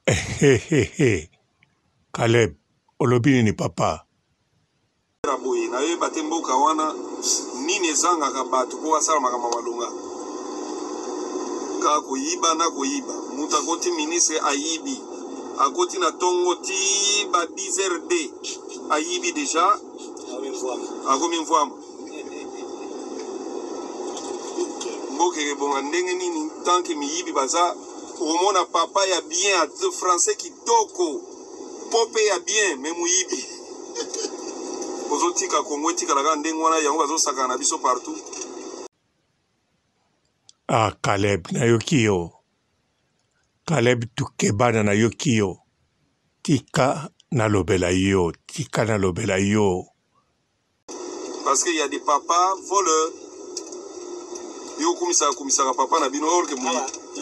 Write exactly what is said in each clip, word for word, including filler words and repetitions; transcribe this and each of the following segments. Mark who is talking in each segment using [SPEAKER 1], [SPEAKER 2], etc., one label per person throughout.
[SPEAKER 1] Hehehe. Caleb, olobini ni papa.
[SPEAKER 2] Boye na ye batemboka wana nini ezangaka bato po asala makambo malonga ka koyiba na koyiba mutu akoti ministre ayibi akoti na tongo ti ba dix heures de ayibi deja akomi mvwama mbokeke bonga ndenge nini tanke miyibi baza omona papa ya bien a français kitoko pope ya bien me muyibi ozotika Kongo etikala ndenge wana yango bazosaka na biso partout.
[SPEAKER 1] Ah, Caleb na yokio. Caleb tukebana na yokio. Tika na lobela yo, tika na lobela yo.
[SPEAKER 2] Parce qu'il y a des papas voleurs. Yo kumisa kumisa papa na bino orke mu.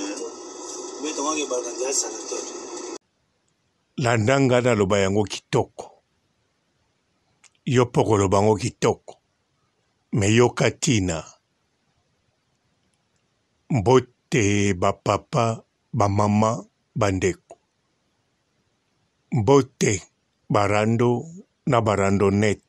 [SPEAKER 1] Landanga na loba yango kitoko. Yo poko loba yango kitoko. Me yo katina. Mbote ba papa, ba mama, bandeko. Mbote barando na barando net.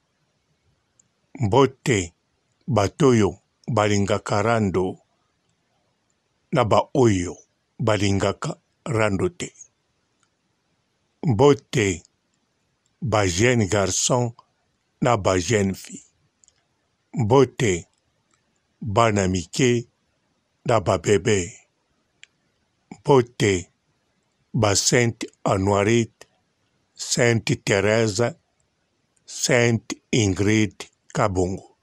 [SPEAKER 1] Mbote batoyo balingaka rando na ba oyo balingaka rando te. Mbote ba jeune garçon na ba jeune fille. Mbote bana mike na ba bébé. Mbote ba Sainte Honorite, Sainte Thérèse, Sainte Ingrid Kabongo.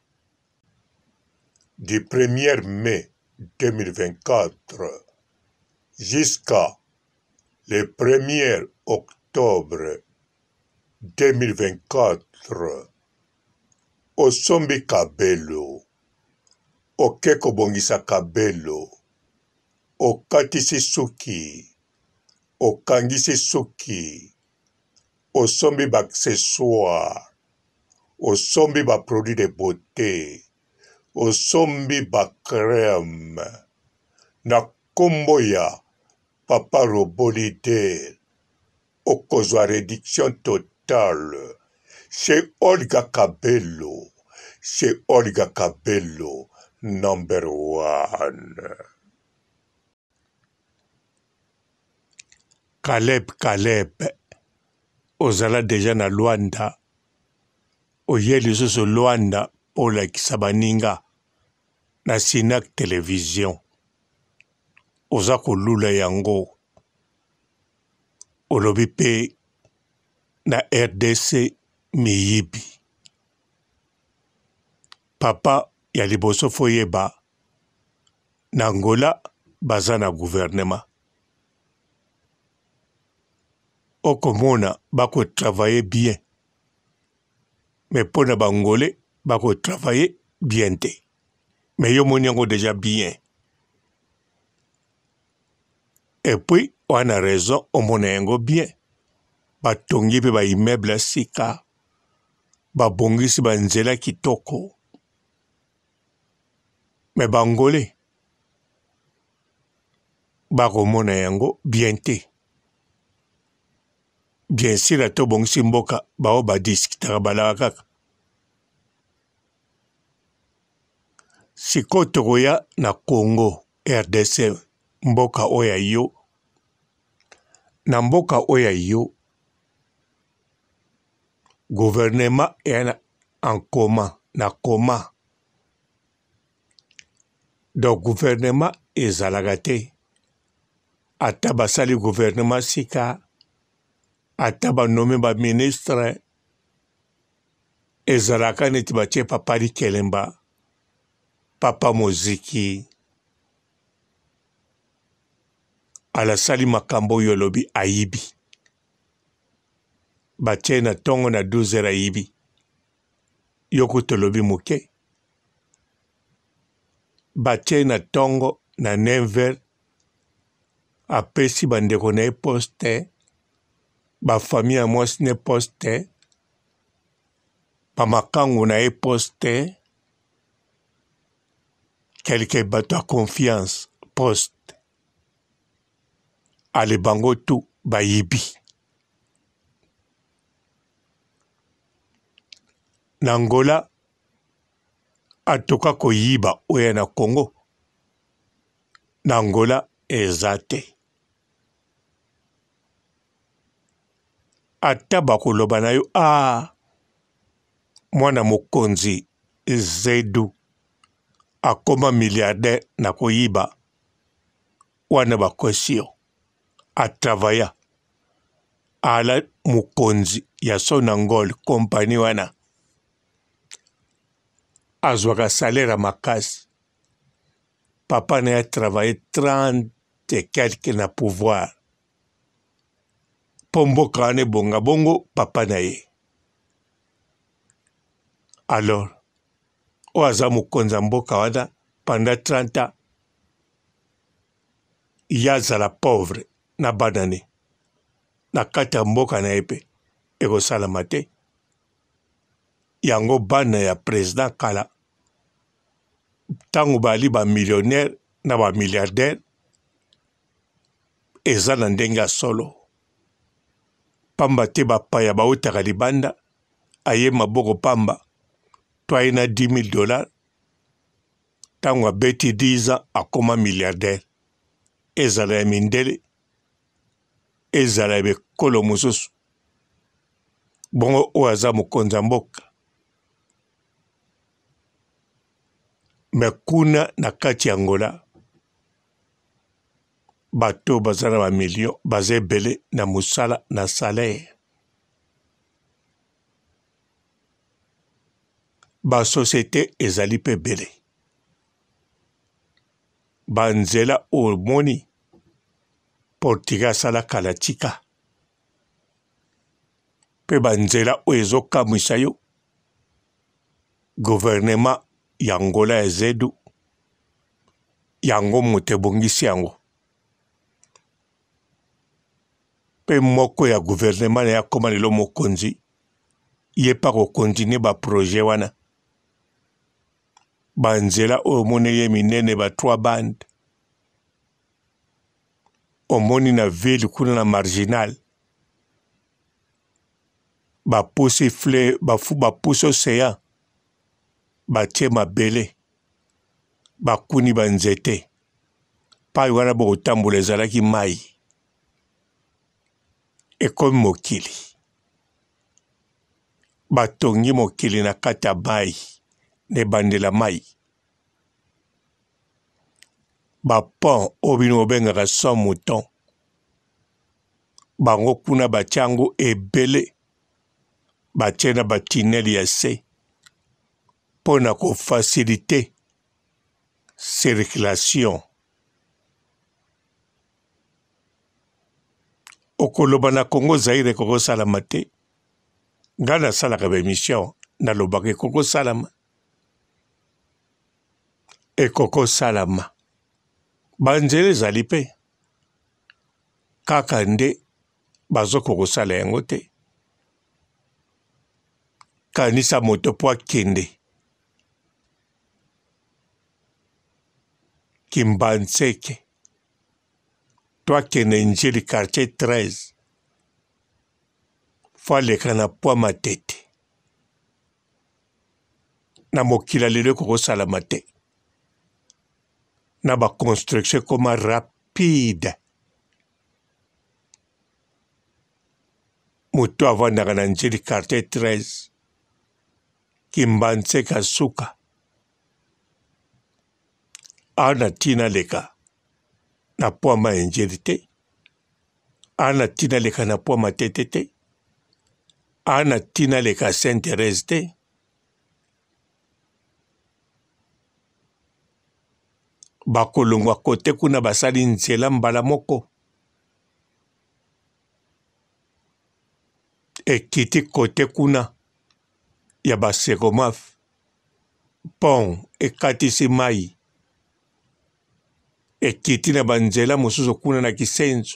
[SPEAKER 1] Du premier mai deux mille vingt-quatre jusqu'à le premier octobre deux mille vingt-quatre, osombi kabelo, okeko bongisa kabelo, okatisi suki, okangisi suki, osombi ba accessoire, osombi ba produit de beauté, osombi ba crème, na kombo ya Papa Robolide, okozwa réduction totale chez Olga Kabelo, chez Olga Kabelo, number one. Caleb, Caleb, ozala deja na Luanda, oyeli soso Luanda pour la kisabaninga, na Sinak Television, oza kolula yango, olobi pe na R D C miyibi. Papa ya liboso foyeba, na Angola baza na gouvernement. Okomona bako travailler bien. Mais pour na bangolais, bako travailler bien te. Mais yo moni yango déjà bien. Et puis, on a raison, on mona yango bien. Ba tongi pe ba immeuble sika. Ba bongisi ba nzela kitoko. Mais bangolais, bako mona yango bien te. Bien sûr, la tobong simboka bao ba diskitara balaka. Siko tokoya na Congo R D C mboka oya yo. Na mboka oya yo. Gouvernement est en coma, na coma. Donc gouvernement est zalagate. Ataba sali gouvernement sika. Ataba nommé ba ministre ezalaka neti batie papa di kelemba papa moziki ala sali makambo yolobi ayibi batie na tongo na douze heures ayibi yoko tolobi muke batie na tongo na neuf heures apesi bandeko na e poste ba famille mwasi ne poste pa makangu na e poste quelqu'un bato a confiance poste ale bango tu bayibi. Na Angola atoka koyiba oya na Congo. Na Angola eza te. Ata bakoloba na yo ah mwana mokonzi Zedu akoma milliardaire na koyiba wana bakosio atravaya ala mokonzi ya Sonangol kompani wana azwaka salaire makasi. Papa na a travaillé trente et quelques na pouvoir. Pombo kane bonga bongo papa na ye. Alors, oaza mukonza mboka wana pendant trente ans. Yaza la pauvre na banane. Na kata mboka na epe. Ego salamate. Yango bana ya président kala. Tango bali ba millionnaire na ba milliardaire. Eza na ndenga solo. Pamba te bapaya bautaka libanda. Aye maboko pamba. Toi na dix mille dollars. Tango abeti dix ans akoma milliardaire. Ezala ya mindele. Ezala ya bekolo mususu. Bongo oaza mukonza mboka. Mekuna na kati Angola. Bato bazana ba million. Baze bele na musala na salaire. Ba société ezali pe bele. Banzela omoni. Portugal sala kalatika. Pe banzela oezo kamwisa yo. Gouvernement Yangola ezedu. Yango mutebongisi yango. Pe moko ya gouvernement ya koma lelo mokonzi. Ye pa ko continue ba projet wana. Banzela omoni ye minene ba trois band. Omoni na ville kuna na marginal. Ba pousse fleur, ba fu ba pousse océan. Ba tie mabele. Ba kuni banzete. Pa wana bo tambola ezalaki mai. Ekomi mokili. Batongi mokili na kata mai. Ne bandela mai. Ba pont obino bengaka sans mouton. Bango kuna bachango ebele. Bachena batineli ya se. Pona ko faciliter circulation. Okoloba na Congo Zaire koko salama te. Ngana salaka ba mission na lobake koko salama. E koko salama. Banzele ezali pe. Kaka nde bazo koko sala yango te. Kanisa moto po akende. Kimbanseke. Toi kende njeli quartier treize. Fwa leka na po matete. Na mokila lelo koko salama te. Na ba construction koma rapide. Mutu avandaka na njeli quartier treize. Kimbanse kasuka. Ana tina leka. Na po ma njeli te. Ana tina leka na po matete te. Ana tina leka Saint-Thérèse te. Bakolongwa kote kuna basali nzela mbala moko. Ekiti kote kuna ya basekomaf. Pont ekatisi mai. Ekiti na banzela mususu kuna na Kisenzo.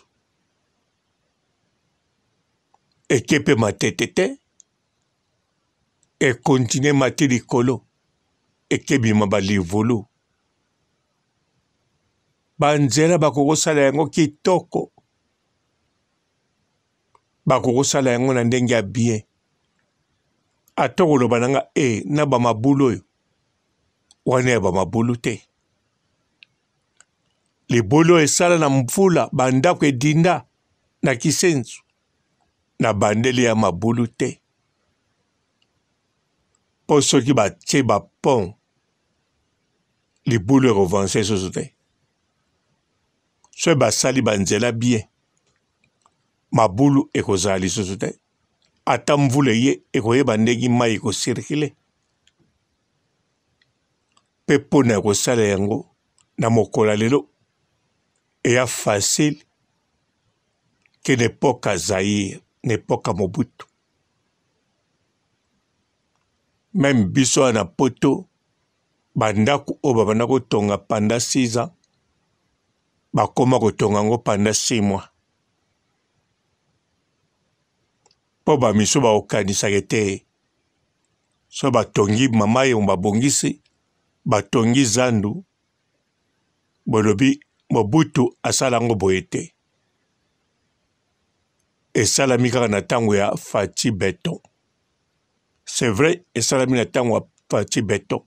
[SPEAKER 1] Ekepe matete te. E continue mati likolo. Ekebima balivulu. Banzela bakoko sala yango kitoko. bakokosala yango na ndenge ya bien ata koloba na nga e na bamabulu oyo wana ya bamabulu te libulu oyo esala na mvula bandako edinda na kisenzu na bandeli ya mabulu te mpo soki batie bapon libulu ekovanse soso te so basali banzela bien mabulu ekozala lisusu te ata mvula ye ekoyeba ndenge mai ekosirkile mpe mpona ekosala yango na mokolo lelo eya facile ke n'époque ya Zaïre n'époque ya Mobutu même biso na poto bandako oyo babanda kotonga pendant six ans bakoma kotonga yango pendant six mois mpo bamiso bakokanisaka ete so batongi mama ye babongisi batongi zandu bolobi Mobutu asala yango boye te esalami kaka na ntango ya Faci Beton c'est vrai esalami na ntango ya Faci Beton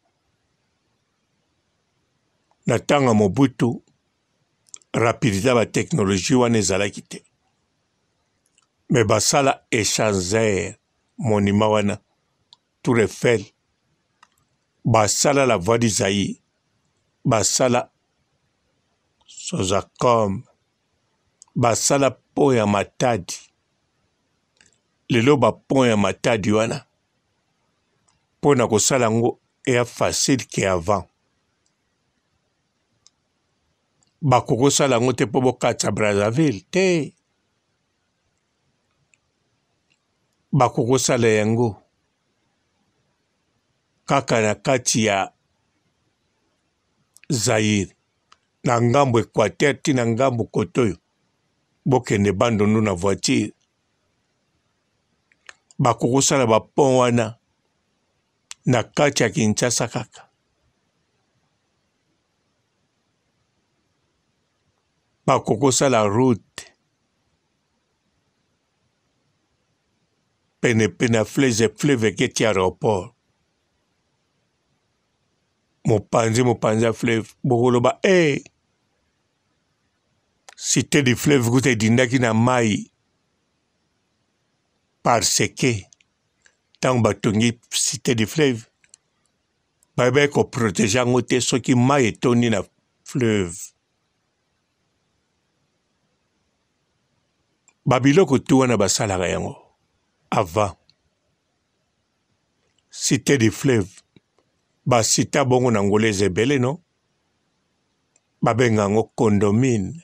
[SPEAKER 1] na ntango ya Mobutu rapidité ya bateknologie wana ezalaki te me basala échangeur monument wana Tour Eiffel basala la voie du Zaïre basala Sozacom basala pont ya Matadi lelo ba pont ya Matadi wana mpona kosala yango eya facile ke avant bakokosala yango te mpo bokatisa Brazzaville te bakokosala yango kaka na kati ya Zaïre na ngambo Équateur ti na ngambo kotoyo bokende bandundu na voiture bakokosala bapont wana na kati ya Kinshasa kaka bakokosala route pene pene fleuve fleuve keti aéroport mopanzi mopanzi ya fleuve bokoloba e cité du fleuve kuta edindaki na mai parce que ntango batongi cité du fleuve bayebaki koprotege yango te soki mai etondi na fleuve babiloko tu wana basalaka yango avant cité du fleuve basita bongo na ngoleza ebele no babenga yango condomine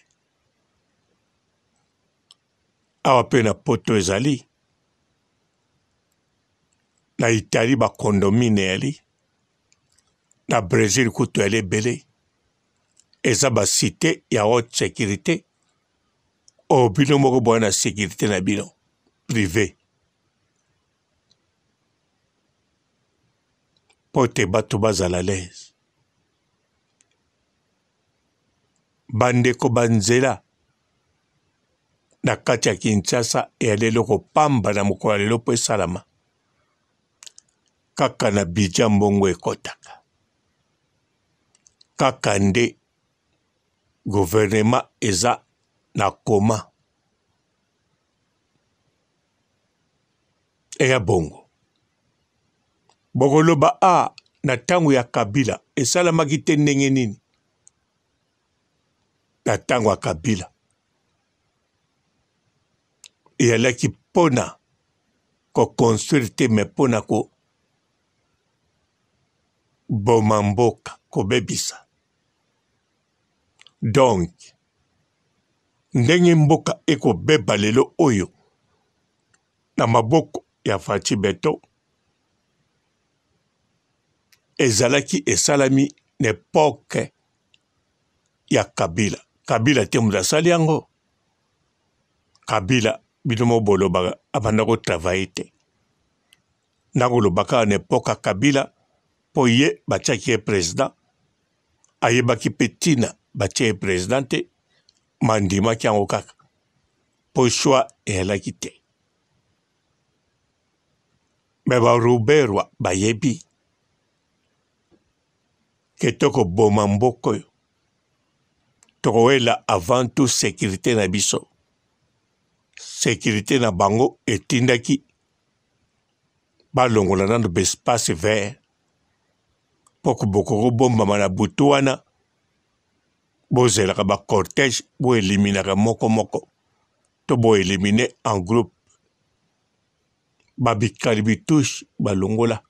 [SPEAKER 1] awa mpe na poto ezali na Italie bacondomine yali na Brésil kutu yali ebele eza basite ya haute sécurité oyo bino moko boya na sécurité na bino privé mpo te bato bazala lese bandeko banzela na kati ya Kinshasa eyali eloko pamba na mokolo lelo mpo esalama kaka na bidja mbongo ekotaka kaka nde gouvernement eza na koma eya bongo bokoloba a na ntango ya Kabila esalamaki te ndenge nini na ntango ya Kabila eyalaki mpona koconstruire te me mpona ko boma mboka kobebisa donc ndenge mboka ekobeba lelo oyo na maboko ya Faci Beton ezalaki esalami n'époque ya Kabila Kabila te moto asali yango Kabila bino mo bolobaka abanda kotravaye te nakolobaka na époque ya Kabila mpo ye batiaki ye président ayebaki mpe ntina batie ye président te mandimaki yango kaka mpo shwa eyalaki te me baruberwa bayebi ke toko boma mboka oyo tokoyela avant tout sécurité na biso. Sécurité na bango etindaki balongola nano bespace vert poko bokoko bombama na butu wana bozelaka ba cortège bo eliminaka moko moko to bo éliminer en groupe babikali bitouche balongola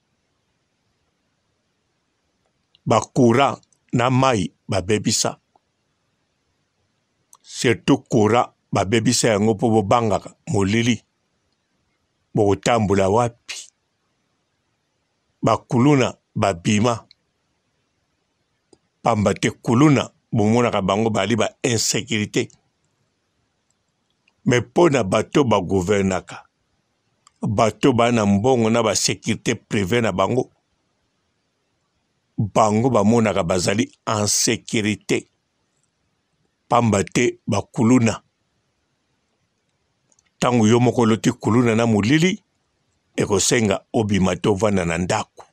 [SPEAKER 1] bakura na mai babebisa surtout kura babebisa yango po bobangaka molili bokotambula wapi bakuluna babima pamba te kuluna bomonaka bango bali ba insécurité me mpo na bato bagouvernaka bato bana mbongo na basécurité privé na bango bango bamonaka bazali en sécurité pamba te bakuluna tangu yo moko loti kuluna na molili ekosenga obima to vanda na ndako.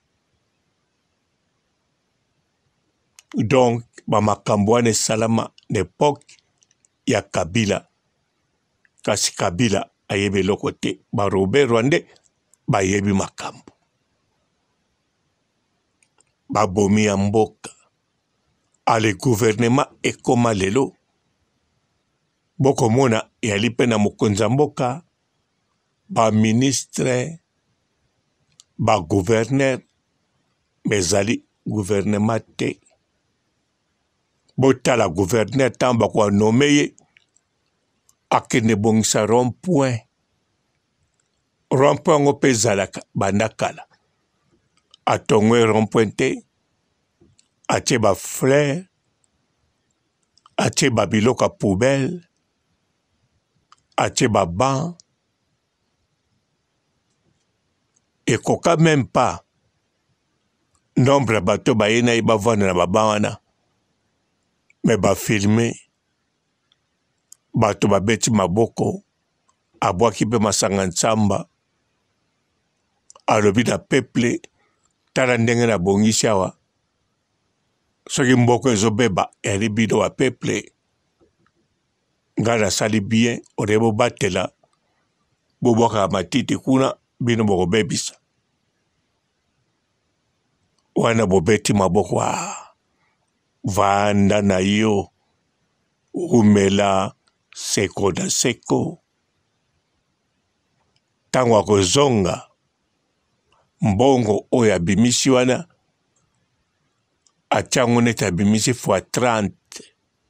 [SPEAKER 1] Donc bamakambo wana esalama na époque ya Kabila kasi Kabila ayebi eloko te Robert Rwande bayebi makambo babomi ya mboka ale gouvernement ekoma lelo bokomona yali pe na mokonzi ya mboka ba ministre ba gouverneur mezali gouvernement te botala gouverneur tan bakwa nome ye akende bongisa rond-point rond-point ngo pe ezalaka bandakala atongwe rond-point te atie ba fleur atie ba biloko ya poubelle atie ba banc ekoka même pas nombre ya bato baye na ye bavanda na baban wana me bafilme bato babeti maboko abwaki mpe masanga ntsamba alobi na peuple tala ndenge na bongisi awa soki mboko ezobeba yali bino wa peuple ngai nasali bien oye bobatela bobwakaka matiti kuna bino bokobebisa wana bobeti maboko a vanda na yo umela seko na seko ntango akozonga mbongo oyo abimisi wana atiango neti abimisi fois trente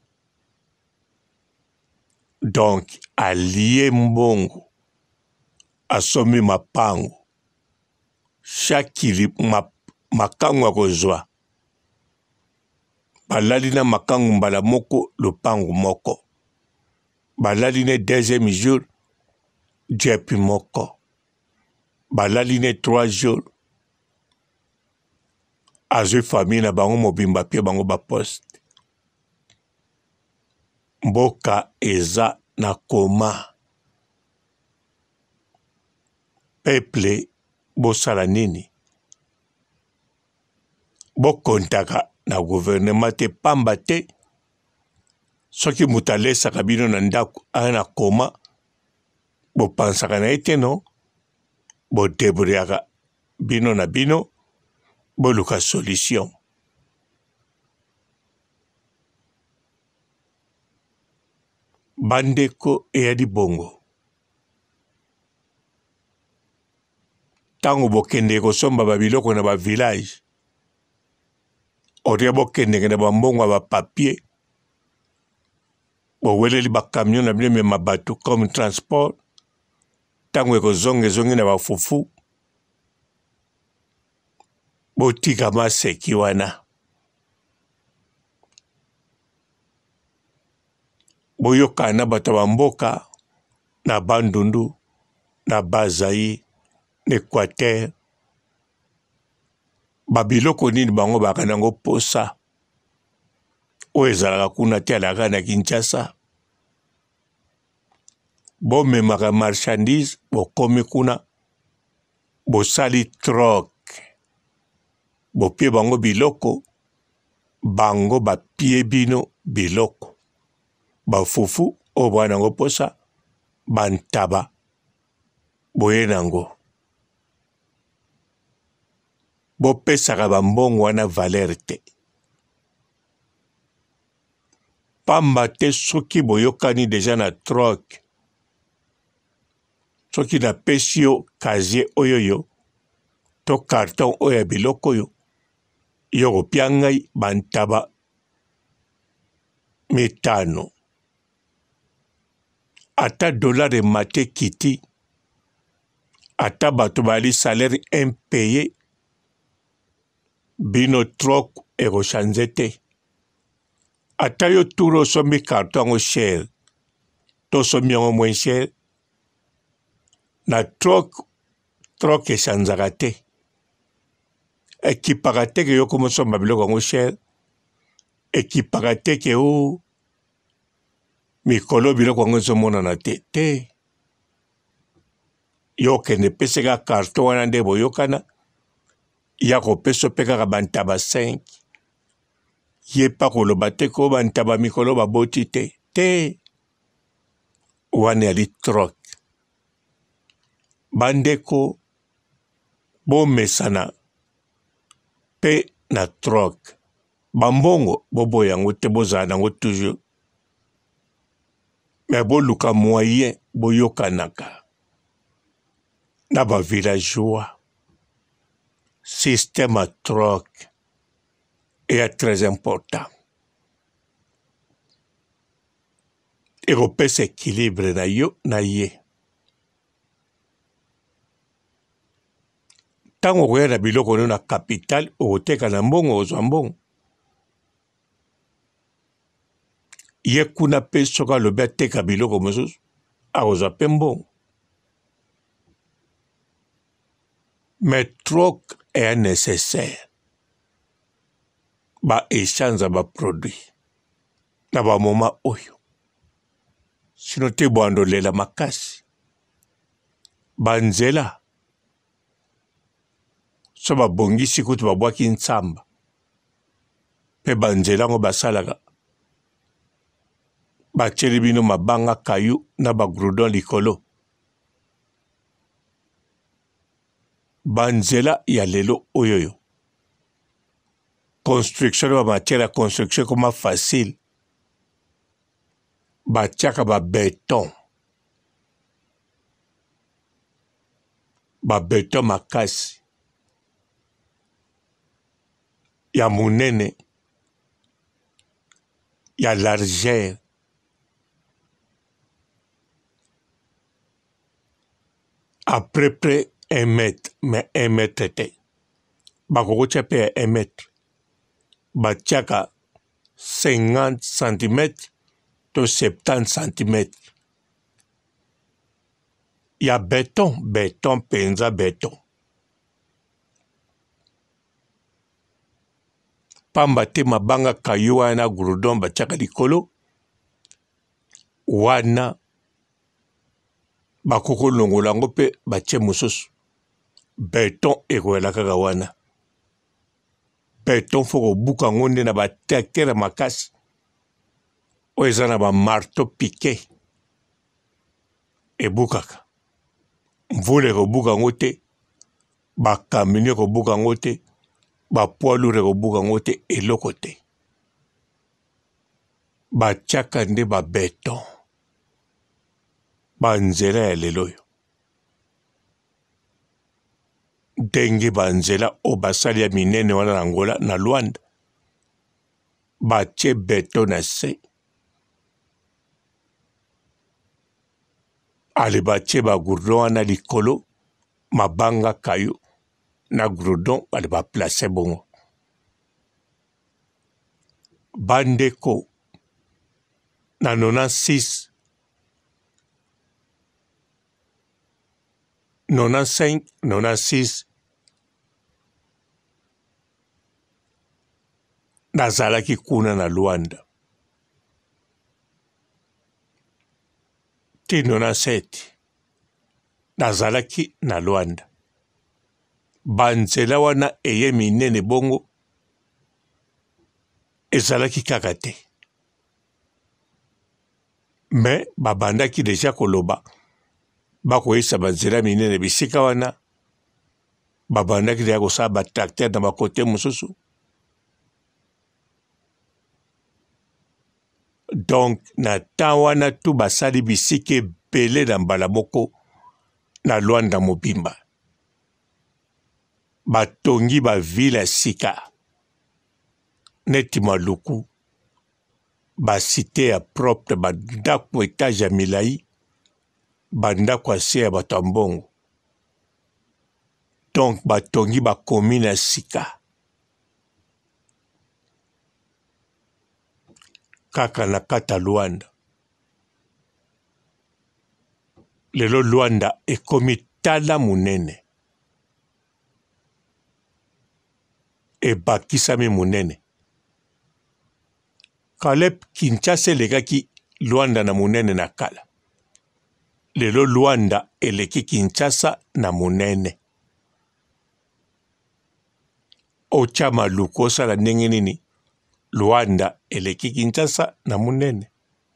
[SPEAKER 1] donc alie mbongo asomi mapango chaque ma, makango akozwa balali na makango mbala moko lopango moko balali ne deuxième jour diepi moko balali ne trois jours azwi famille na bango mobimba pie bango baposte mboka eza na koma peuple bosala nini bokontaka na gouvernement te pamba te soki moto alesaka bino na ndako aya na koma bopansaka na ye te no bodebrouillaka bino na bino boluka solution bandeko eyadi bongo tango bokende kosomba babiloko na bavillage oria bokendeke na bambongo ya bapapier boweleli bakamion na bino mema bato comme transport tango ekozonga ezongi na bafufu botika maseki wana boyoka na bato bamboka na Bandundu na Bazaï na Équateur babiloko nini bango bakanango posa oyo ezalaka kuna te alaka na Kinshasa bomemaka marchandise bokomi kuna bosali troc bopie bango biloko bango bapie bino biloko bafufu o bwana ngo posa bantaba boye nango bopesaka bambongo wana valeur te pamba te soki boyokani deja na troc soki napesi yo kazie oyo yo to carton oyo ya biloko yo yo kopia ngai bantaba mitano ata dollar mate kiti ata bato bali salaire impayé bino troc ekochange te ata yo turo osombi carton yango cher to osombi yango moins cher na troc troc echanzaka te ekipaka te ke yo komosomba biloko yango cher ekipaka te ke o mikolo biloko yango ezomonana te te yo okende peseka carton wana nde boyokana ya kopesa mpe kaka bantaba cinq ye mpa koloba te ko bantaba mikolo baboti te te wana yali troc bandeko bomesana mpe na troc bambongo boboya yango te bozala nango toujours me boluka moyen boyokanaka na bavillageois système à troc est très important ekopesa équilibre na yo na ye ntango okoya na biloko no na capitale okoteka na mbongo ozwa mbongo ye kuna mpe soki alobi ateka biloko mosusu akozwa mpe mbongo mais troc est nécessaire baéchange ya baproduit na bamoma oyo sino te bwandolela makasi banzela so babongisi kutu babwaki ntsamba mpe banzela yango basalaka batieli bino mabanga kayu na bagrudon likolo banzela ya lelo oyoyo construction ba matière ya construction koma facile batiaka babeton babeton makasi ya munene ya largeur à peu près un mètre mais un mètre te bakokotia mpe ya un mètre batiaka cinquante centimètres to septante centimètres ya beton beton mpenza beton pamba te mabanga kayo wana gourdon batiaka likolo wana bakokolongola yango mpe batie mosusu beton ekoyela kaka wana beton fo kobuka yango nde na baterre makasi oyo eza na bamarteau piqué ebukaka mvula ekobuka yango te bakamini ekobuka yango te bapoids lourd ekobuka yango te eloko te batiaka nde babeton banzela ya lelo oyo ndenge banzela oyo basali ya minene wana na Angola na Luanda batie beton na se ale batie bagourdon wana likolo mabanga kayo na gourdon ale baplace bongo bandeko na quatre-vingt-six quatre-vingt-cinq quatre-vingt-six nazalaki kuna na Luanda ti quatre-vingt-sept nazalaki na Luanda banzela wana eye minene bongo ezalaki kaka te. Me babandaki deja koloba bakoyisa banzela minene bisika wana babandaki deja kosala batracteur na bakote mosusu. Donc na temps wana tu basali bisika ebele na mbala moko na Luanda mobimba. Batongi ba ville ya sika neti Maluku, ba cité ya propre, bandako etage ya milai, bandako ya se ya bato ya mbongo. Donc batongi ba commune ya sika. Kaka na kata Luanda. Lelo Luanda ekomi tala munene. Ebakisami munene. Kalep Kinshasa elekaki Luanda na munene na kala. Lelo Luanda eleki Kinshasa na munene. Ocha Maluku osala ndenge nini? Luanda eleki Kinshasa na munene.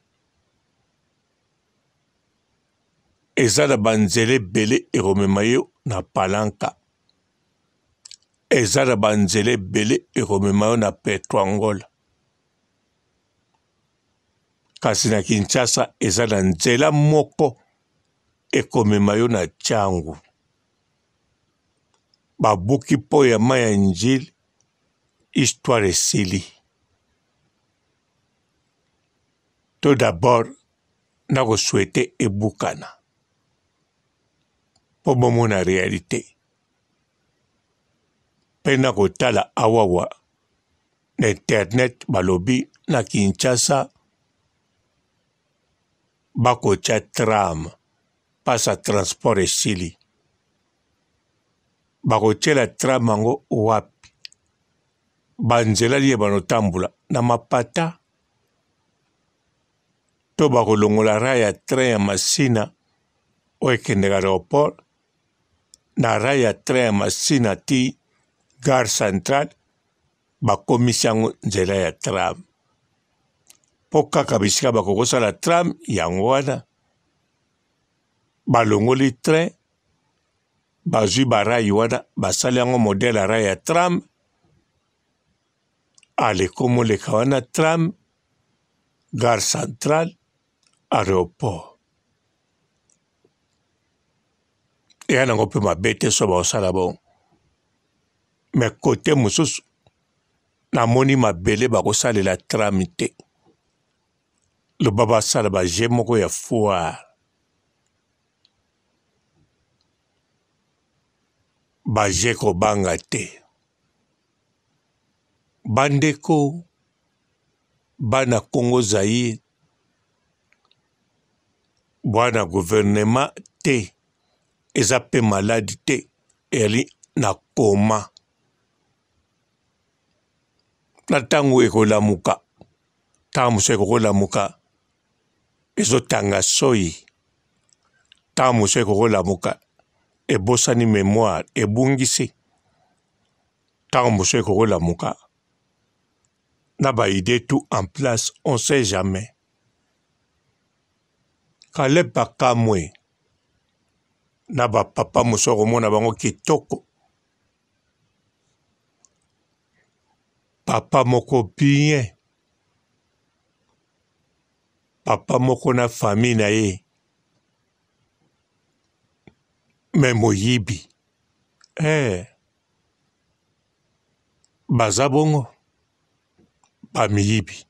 [SPEAKER 1] Eza na banzele bele eromema yo na Palanka. Eza na banzele bele eromema yo na Petro Angola. Kasi na Kinshasa eza na nzela moko ekomema yo na Tchangu. Babuki po ya maya njili, histoire esili. Tout d'abord, nako souhaité ebukana. Po bomo na réalité. Pe nako tala awawa na internet balobi na Kinshasa bako cha tram pasa transport esili. Bako chela tram mango wapi. Banzela liye banotambula na mapata. To bako longola raya train ya Masina oekendeka aéroport. Na raya train ya Masina ti gare centrale bakomisi yango nzela ya tram. Po kaka bisika bakokosala tram yango wana balongoli train bazwi barayi wana basali yango modele ya raya ya tram aleko moleka wana tram gare centrale aéroport. Eya nango mpe mabe te so baosala bon. Me kote mosusu namoni mabele bakosalela tram te. Loba basala baje moko ya foire. Baje kobanga te. Bandeko bana Congo Zaïre bwana gouvernement te eza pe maladi te eli na koma. Na tango ekolamuka tango mosu ekolamuka ezotanga soyi. Tango mosu ekolamuka ebosani mémoire ebungisi. Tango mosu ekolamuka na ba idée tout en place, on sait jamais. Kale bakamwe na ba papa mosu okomona bango kitoko. Papa moko bien. Papa moko na famille na ye. Me moyibi. Eh. Baza bongo. Ba miyibi.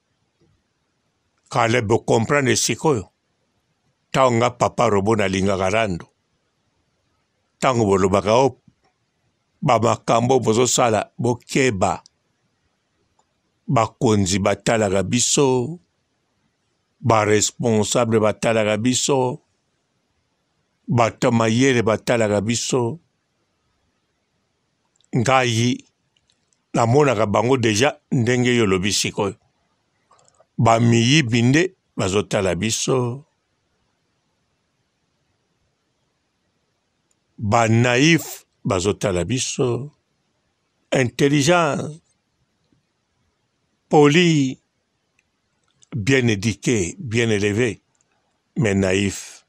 [SPEAKER 1] Kale bo comprendre sikoyo. Taonga papa robo na lingaka rando. Tango bolobaka o ba makambo bozo sala bokeba. Bakonzi batalaka biso. Ba responsable batalaka biso. Bato mayele batalaka biso. Ngai namonaka bango deja ndenge yo lobi sikoyo. Ba miyibi nde bazotala biso. Ba naïf bazotala biso, intelligent, poli, bien éduqué, bien élevé, mais naïf.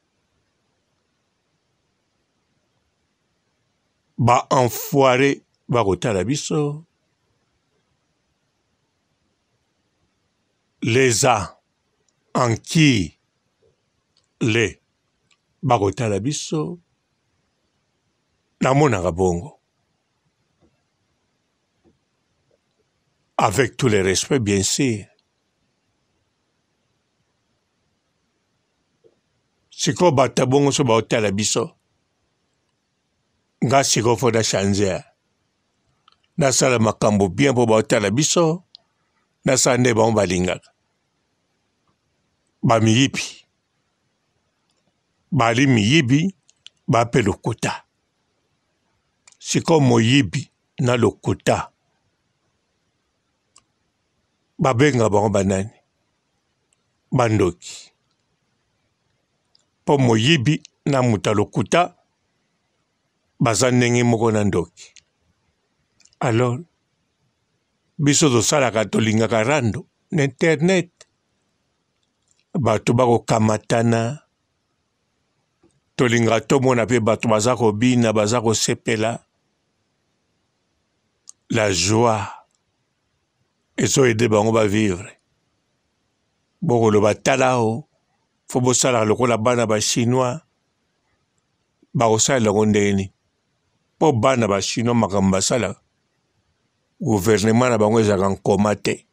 [SPEAKER 1] Ba enfoiré, bakotala biso, les a en qui les bakotala biso, namonaka bongo. Avec tous les respects, bien sûr. Siko bata bongo so bakotala biso, nga siko foda changer. Nasala makambo bien po bakotala biso, nasala nde bango balingaka. Bamiyibi. Bali miyibi, bape lokuta. Siko moyibi na lokuta. Babenga bango banani. Bandoki. Po moyibi na muta lokuta, baza ndenge moko na ndoki. Alors, biso tosalaka tolingaka rando na internet. Bato bako kamatana, tolinga tomona pe bato baza kobina, baza kosepela. La joie, ezo ede bango ba vivre. Boko lo batalao, fo bosala lokola bana ba chinois, bakosala longo ndeni. Po bana ba chinois makambo basala, gouvernement na bango ezaka nkoma te.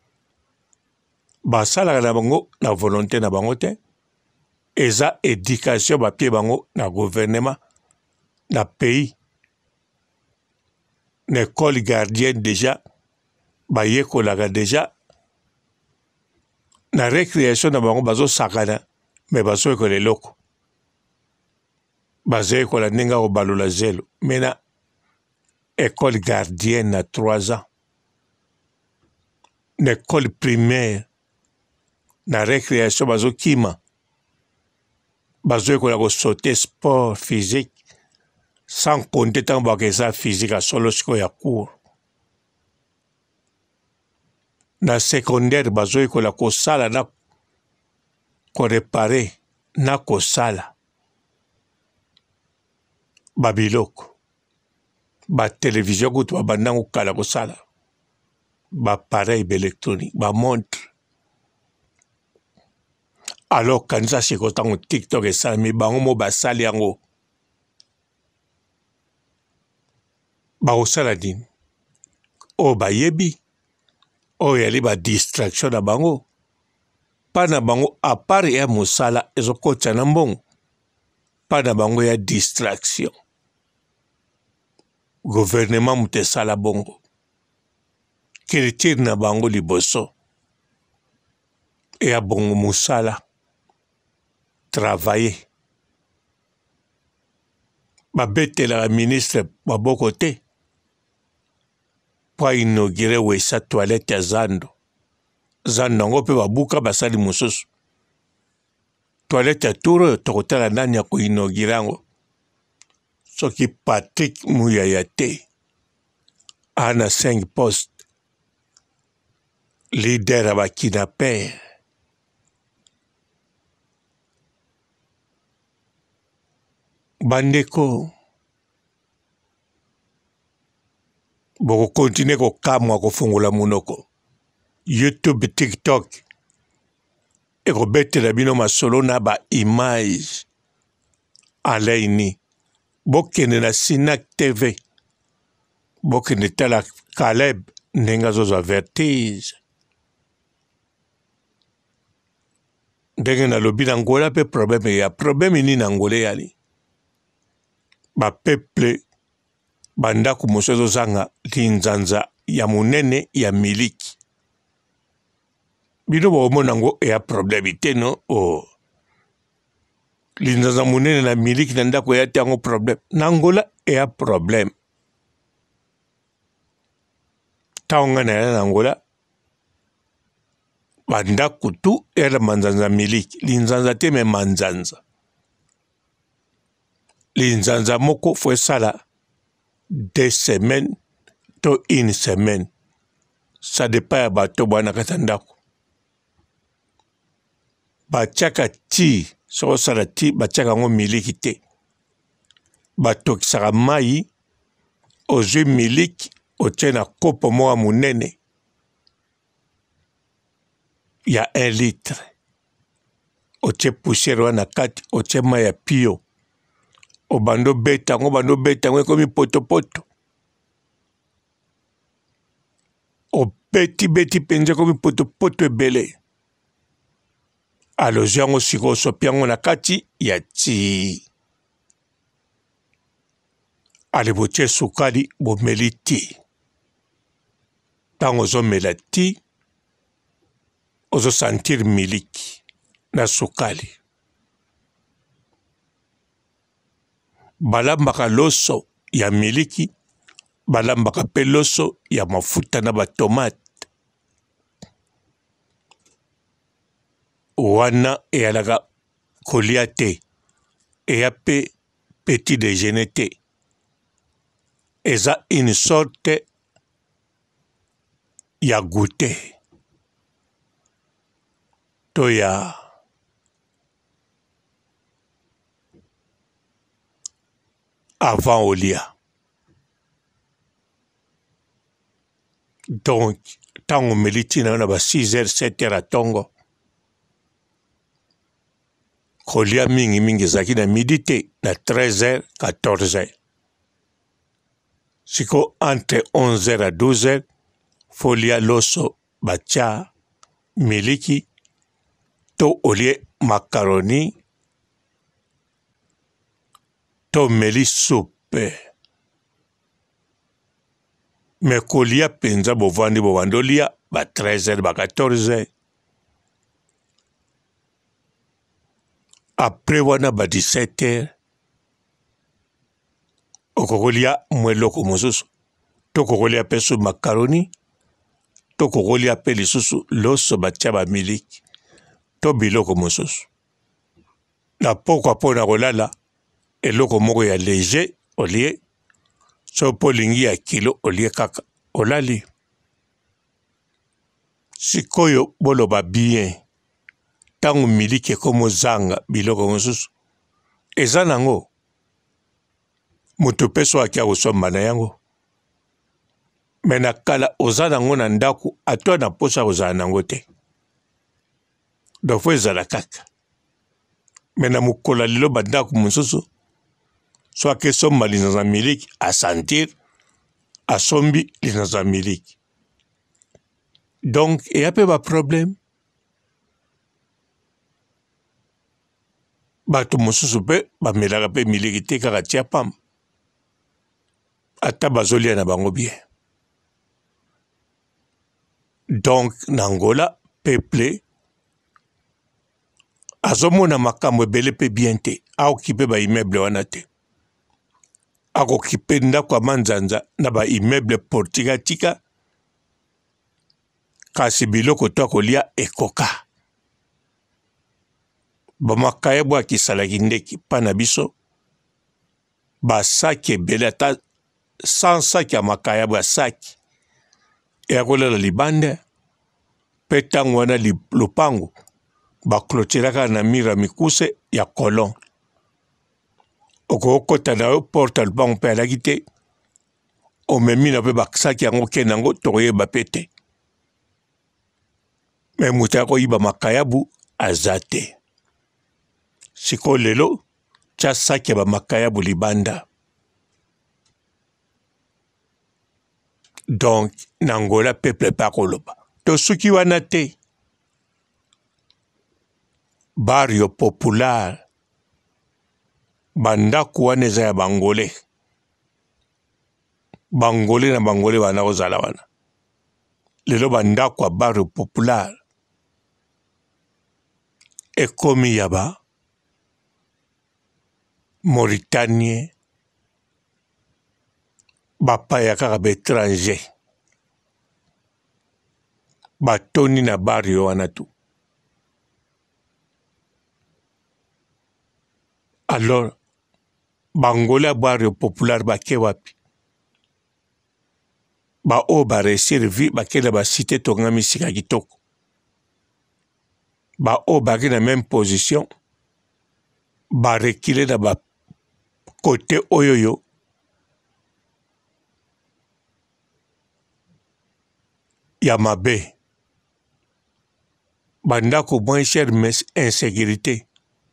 [SPEAKER 1] Basalaka na bango na volonté na bango te. Eza éducation bapie bango na gouvernement na pays. L'école gardienne déjà, bayekolaka déjà. Na récréation na bango bazo sakana, mais bazo ekola eloko. Bazo ekola ndenge kobalola zelo. Mais na école gardienne na trois ans. L'école primaire, na récréation bazo kima. Bazo ekola ko sauter sport physique. Sans compter tant bakesa physique à solo siko ya cours. Na secondaire bazo ekola ko sala na ko réparer na ko sala. Babiloko. Ba télévision kutu ba bandango kala ko sala. Ba pareil électronique, ba montre. Alors kanisa siko tango TikTok et ça mi bango mo ba sali yango. Bakosala dini. O bayebi. O yali ba distraction na bango. Pa na bango apart ya mosala ezokotsa na mbongo. Pa na bango ya distraction. Gouvernement mute sala bongo. Culture na bango liboso. Ya bongo mosala. Travailler. Babete la ministre maboko te. Po inaugure wesa toilette ya Zando. Zando ngo pe babuka basali mususu. Toilette ya Touro tokotala nani ya ko inaugure ngo. Soki Patrick Muyaya te. Ana cinq postes. Leader aba kidnapper. Bandeko. Boko continue ko kamwa ko fungula munoko. YouTube, TikTok. E ko betela bino masolo na ba image. Alaini. Bokene na Sinak T V. Bokene tala Caleb nenga zoza vertige. Ndenge na lobi na Angola pe problème ya problème ni na Angola yali. Ba peuple bandako mosezo zanga linzanza ya munene ya miliki. Bino bo monango ya problème te no o. Linzanza munene na miliki na ndako ya tango problème. Na Angola ya problème. Taonga na Angola bandako tu era manzanza miliki. Linzanza te me manzanza. Linzanza moko fwe sala deux semaines to une semaine. Ça dépend ya bato bwana katandako. Bachaka ti, so sala ti, bachaka ngo miliki te. Bato kisaka mai, ozwi miliki, otie na kopo moa munene. Ya un litre. Otie poussière wana kati, otie mai ya pio. Obando beta, ngo bando beta, ngo komi poto poto. O beti beti penje komi poto poto ebele. Alo jango siko sopiango na kati ya ti. Ale botie sukali bo meli ti. Tango zo mela ti, ozo sentir miliki na sukali. Balambaka loso ya miliki, balambaka pe loso ya mafuta na ba tomate. Wana eyalaka kolia te, eya pe petit déjeuner te. Eza une sorte ya goûter. To ya avant olia. Donc, tango meliti na ba six heures, sept heures à tongo. Kolia mingi mingi zaki na midi te, na treize heures, quatorze heures. Siko entre onze heures à douze heures, folia loso bacha miliki, to olie macaroni, to meli soupe. Me kolia penza bovandi bovandolia, ba treize heures, ba quatorze heures. Après wana ba dix-sept heures, okokolia mweloko mosusu. To kokolia peso macaroni, to kokolia pe lisusu loso batia ba miliki. To biloko mosusu. Na pokwa pona kolala, eloko moko ya léger, olie, so polingi ya kilo, olie kaka, olali. Sikoyo bolo ba bien, tangu miliki komo zanga, biloko mosusu. Eza nango, mutu peso akia usomba na yango. Mena kala oza nango na ndaku, atwa na posa oza nango te. Dofo ezala kaka. Mena mukola lilo bandaku mususu, so ake somba linaza miliki, a sentir, a sombi linaza miliki. Donc, e ape ba problème. Bato mususu pe, ba melaka pe miliki te kaka tia pam. Ata bazolia na bango bien. Donc, Nangola, peuple, azomona makambo ebele pe bien te, a okipe ba immeuble wana te. A okipe ndako manzanza na ba immeuble portika tika, kasi biloko to kolia ekoka. Ba makayebo akisalaki ndeki pana biso, ba saki ebele ata sans saki ya makayebo ya saki. E akolela libande, pe tango wana li, lupango, ba clôturaka na mira mikuse ya kolon. Oko okota na yo porta lupango pe alaki te, omemi na pe baksaki yango ke nango tokoyeba pe te. Me mutu akoyiba makayabu azate. Siko lelo, tia saki ya ba makayabu libanda. Donc, Nangola peuple pa koloba. To suki wana te. Barrio popular. Bandaku wana eza ya bangole. Bangole na bangole wana ozala wana. Lelo bandaku ya barrio popular. Ekomi yaba. Mauritanie. Bapaya kaka ba étranger. Batoni na barrio wana tu. Alors, Bangola barrio popular bake wapi. ba o ba réussir vie ba kela ba cité tonga misika kitoko ba o ba na même position ba reculer na ba côté oyoyo ya mabe bandako moins cher mais insécurité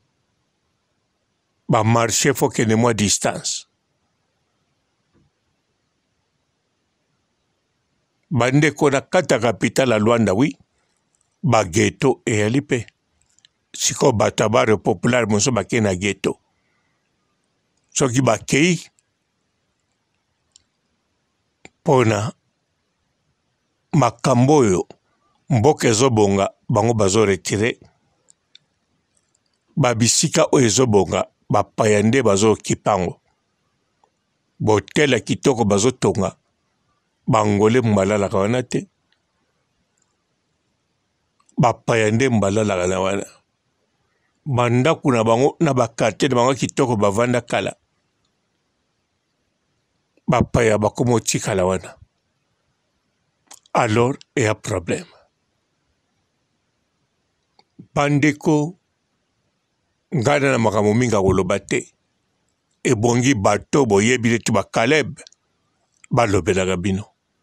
[SPEAKER 1] ba marché faut que ne moi distance bande kona kata capitale à Luanda oui ba ghetto e alipe siko batabare populaire monso ba kena ghetto soki ba kei pona makambo oyo mboka ezobonga bango bazo retire babisika oyo ezobonga bapaya nde bazo kipango botela kitoko bazo tonga bangole mbalalaka wana te bapaya nde mbalalaka na wana bandako na bango na bakarte na bango kitoko bavanda kala bapaya bakomo tikala wana alors il y a problème bandeko ngana na makambo mingi akoloba te ebongi bato boyebi neti bakaleb balobelaka bino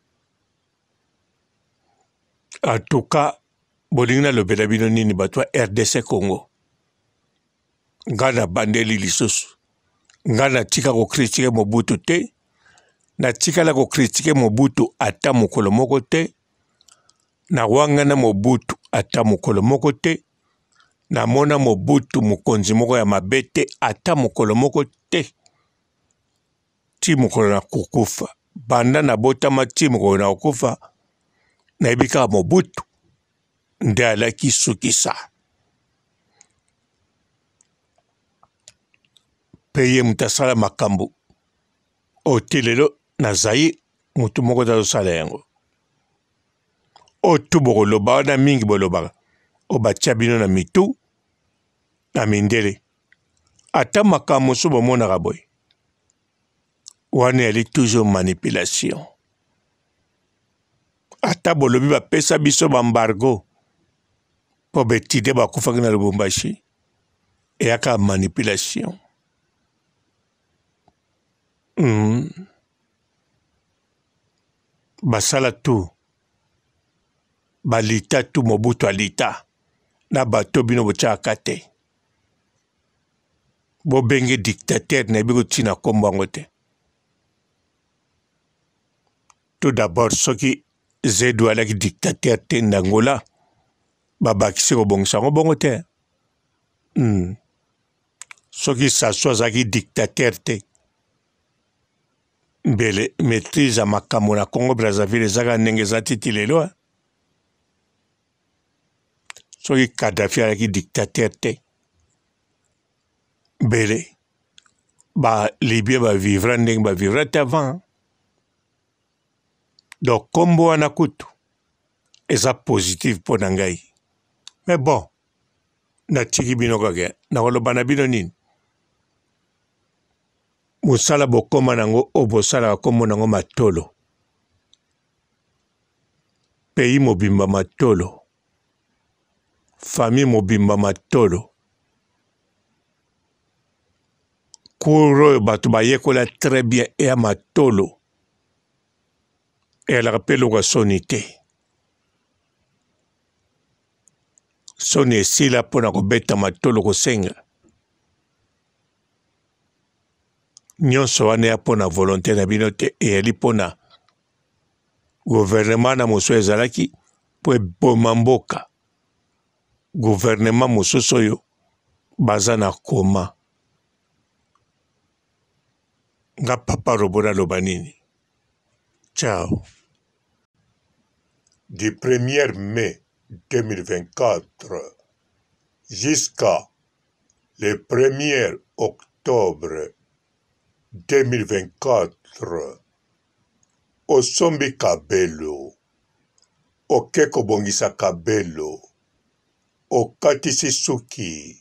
[SPEAKER 1] en tout cas bolingi nalobela bino nini bato ya R D C Congo nga na bandeli lisusu nga natika kokritike Mobutu te natikala kokritike Mobutu ata mokolo moko te nawangana Mobutu ata mokolo moko te namona Mobutu mokonzi moko ya mabe te ata mokolo moko te ti mokolo na kokufa banda na botama ti mokolo na kokufa nayebi kaka Mobutu nde alaki sukisa peye mutu asala makambo oti lelo nazai mutu moko azosala yango otu bokoloba wana mingi bolobaka o batia bino na mitu na mindele ata makambo mosusu bomonaka boye wana yali toujours manipulation ata bolobi bapesa biso bambargo mpo betide bakufaki na Lubumbashi eyaka manipulation mm. basala tu balita tu Mobutu alita na bato bino botiaka te bobenge dictateur na yebi kotina kombo yango te tout d'abord soki Zedu alaki dictateur te ndangola babakisi kobongisa yango bongo te mm. soki Sassou azalaki dictateur te mbele maîtrise ya makambo na Congo Brazzaville ezaka ndenge eza titi lelo soki Kadhafi alaki dictateur te mbele ba Libye bavivra ndenge bavivra te avant donc kombo wana kutu eza positive mpo na ngai mais bon natiki bino kaka nakoloba na bino nini mosala bokoma nango oyo bosalaka kombo nango matolo pays mobimba matolo famille mobimba matolo cour oyo bato bayekola très bien eya matolo eyalaka mpe eloko ya soni te soni esila mpona kobeta matolo kosenga nyonso wana ya mpona volonté na bino te eyali mpona gouvernement na mosusu ezalaki mpo eboma mboka gouvernement mosusu oyo baza na koma nga papa Robola aloba nini ciao du premier mai deux mille vingt-quatre jusqu'à le premier octobre deux mille vingt-quatre osombi Kabelo oke kobongisa Kabelo okatisi suki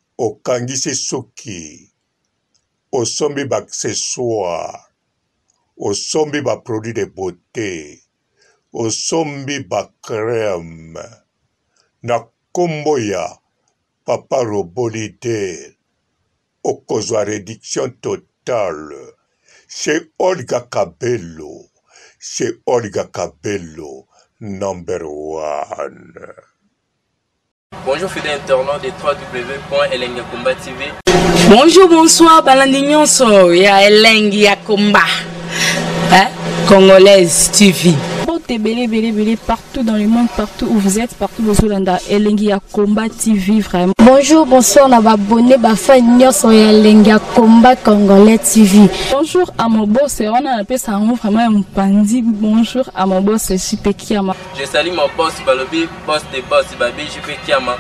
[SPEAKER 1] okangisi suki osombi baaccessoire osombi ba produit de beauté, osombi ba crème, na kombo ya Papa Robolide, okozwa réduction totale, chez Olga Cabello, chez Olga Cabello, number one.
[SPEAKER 3] Bonjour fidèles internautes de w w w point elengi combat T V.
[SPEAKER 4] Bonjour, bonsoir, balandi nyonso ya Elengi ya Combat, hein? Congolaise T V.
[SPEAKER 5] Belé, belé, belé, partout dans le monde, partout où vous êtes, partout où vous êtes, Elengi ya Combat T V, vraiment.
[SPEAKER 6] Bonjour, bonsoir, on a abonné, bah, fan nyonso ya Elengi ya Combat Congolais T V.
[SPEAKER 5] Bonjour à mon boss, on a appelé ça vraiment un pandi. Bonjour à mon boss, J P Kiama.
[SPEAKER 3] Je salue mon boss Balobi, boss des boss Babi, J P Kiama.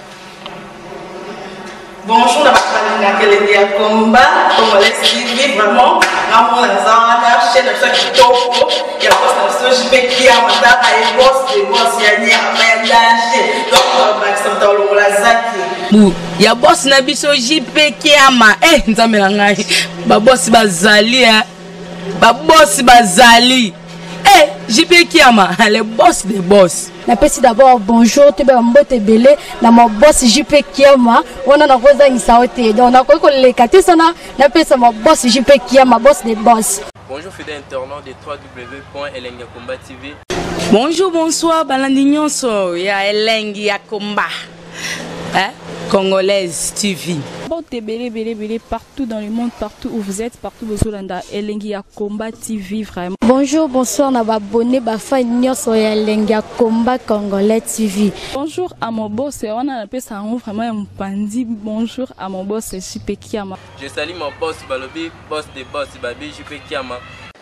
[SPEAKER 4] Bonjour, on a Elengi ya Combat Congolais T V, vraiment. Ramon Lazana, chaîne de qui topo, il y a boss J P Kiama, il boss des boss, il y a ni à danger. Donc, on va s'entendre la zaki. Il y a boss Nabiso J P Kiama, eh, nzamela ngai. Ba boss bazali, eh. Ba boss bazali. Eh, J P Kiama, le boss des boss.
[SPEAKER 6] Napesi d'abord bonjour, tu peux mbote belé, na mon boss J P Kiama, on a na rosa insaote. Donc on a quoi que les katisana, napesi mon boss J P Kiama, boss des boss.
[SPEAKER 3] Bonjour fidèles internautes de w w w point elengi combat T V.
[SPEAKER 4] Bonjour, bonsoir, balandi nyonso ya Elengi ya Combat, hein? Congolaise T V.
[SPEAKER 5] Belé, belé, belé, partout dans le monde, partout où vous êtes, partout où vous êtes, Elengi ya Combat T V, vraiment.
[SPEAKER 6] Bonjour, bonsoir, on a abonné, bah, fan nyonso ya Elengi ya Combat Congolais T V.
[SPEAKER 5] Bonjour à mon boss, on a appelé ça vraiment un pandi. Bonjour à mon boss, J P Kiama.
[SPEAKER 3] Je salue mon boss Balobi, boss des boss Babi, J P Kiama.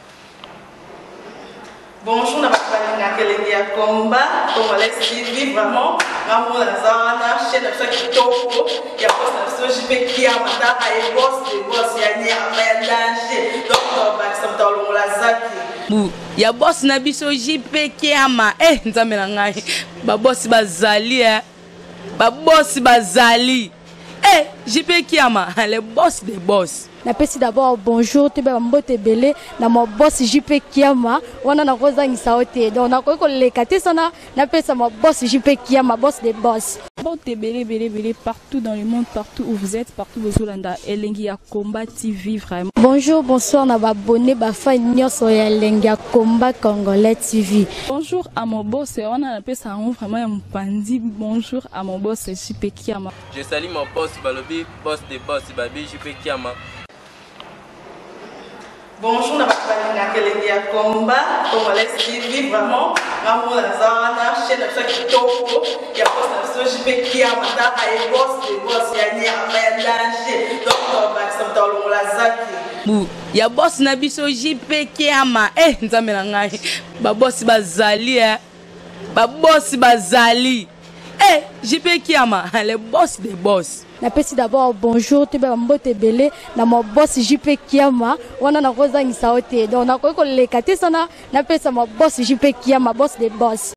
[SPEAKER 4] Bonjour, on a Elengi ya Combat Congolais T V, vraiment. Ramon Lazana, chaîne de qui topo, il y a boss J P Kiama, il boss des boss, il y a ni à danger. Donc, on va s'entendre la zaki. Il y a boss Nabiso J P Kiama, eh, nzamela ngai. Ba boss bazali, eh. Ba boss bazali. Eh, J P Kiama, le boss des boss.
[SPEAKER 6] Napesi d'abord bonjour, tu peux mbote belé, na mon boss J P Kiama, on a na rosa insaote. Donc on a quoi que les katisana, napesi mon boss J P Kiama, boss des boss.
[SPEAKER 5] Belé, belé, belé, partout dans le monde, partout où vous êtes, partout où vous êtes, Elengi ya Combat T V, vraiment.
[SPEAKER 6] Bonjour, bonsoir, on a abonné, bah, fan nyonso ya Elengi ya Combat Congolais T V.
[SPEAKER 5] Bonjour à mon boss, on a appelé ça vraiment un pandi. Bonjour à mon boss, J P Kiama.
[SPEAKER 3] Je salue mon boss Balobi, boss des boss Babi, J P Kiama.
[SPEAKER 4] Bonjour, on a Elengi ya Combat Congolais T V, vraiment. Ramon Lazana, chaîne de qui topo, il y a boss J P Kiama, il boss des boss, il y a ni à danger. Donc, on va s'entendre la zaki. Il y a boss Nabiso J P Kiama, eh, nzamela ngai. Ba boss bazali, eh. Ba boss bazali. Eh, J P Kiama, le boss des boss.
[SPEAKER 6] Napesi d'abord bonjour, tu peux mbote belé, na mon boss J P Kiama, on a na rosa insaote. Donc on a quoi que les katisana, napesi mon boss J P Kiama, boss des boss.